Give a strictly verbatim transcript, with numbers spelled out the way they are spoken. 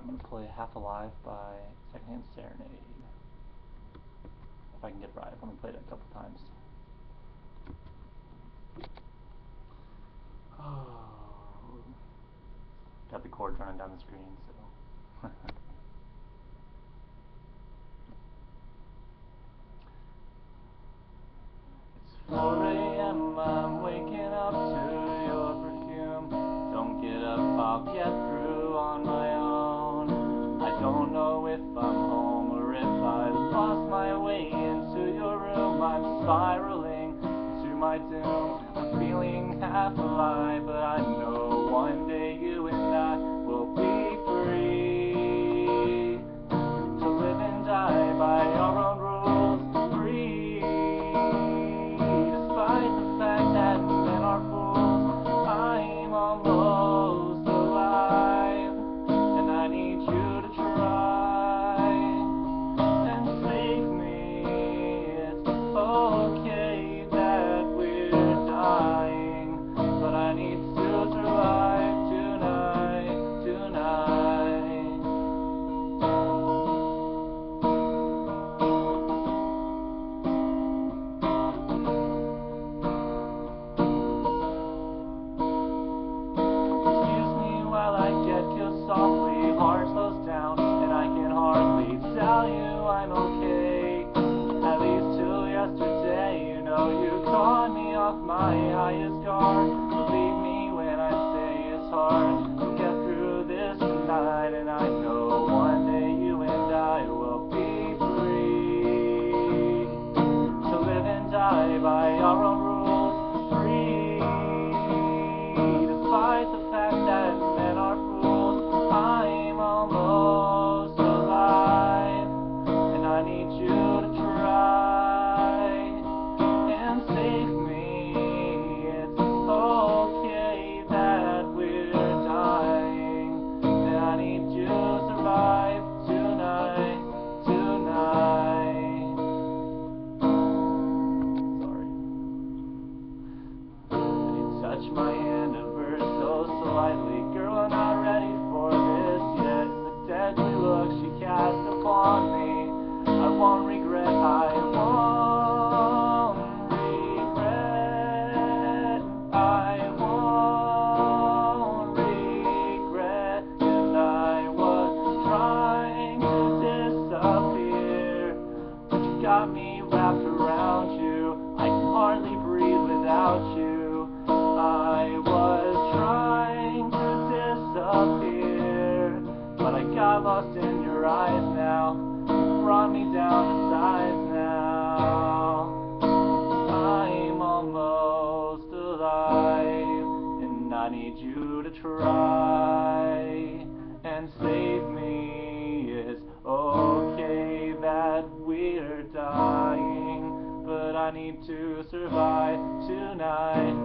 I'm going to play Half Alive by Secondhand Serenade. If I can get it right, I've only played it a couple times. Oh. Got the chords running down the screen, so. It's four A M I'm waking up to your perfume. Don't get up, I'll get through on my own. I don't know if I'm home or if I've lost my way into your room. I'm spiraling to my doom. I'm feeling half alive, but I know one day you and I will be free to live and die by our own rules. Free, despite the fact that men are fools. I'm almost alive, and I need you to try and save me. It's okay that we're dying, but I need to survive tonight, tonight. Excuse me while I get killed softly. Heart slows down and I can hardly tell you I'm okay. At least till yesterday, you know you caught me off my highest guard. Believe me when I say it's hard to get through this tonight, and I know one day you and I will be free to live and die by our own rules. Free, despite the fact that men are fools. I'm almost alive, and I need you to try and save me. It's okay that we're dying, and I need you to survive tonight, tonight. Sorry. And you touch my hand ever so slightly. Girl, I'm not ready for this yet. The deadly look she cast upon me, I won't regret, I won't regret, I won't regret. And I was trying to disappear, but you got me wrapped around you. I can hardly breathe without you. I was trying to disappear, but I got lost in your eyes now. You brought me down to size now. I'm almost alive, and I need you to try and save me. It's okay that we're dying, but I need to survive tonight.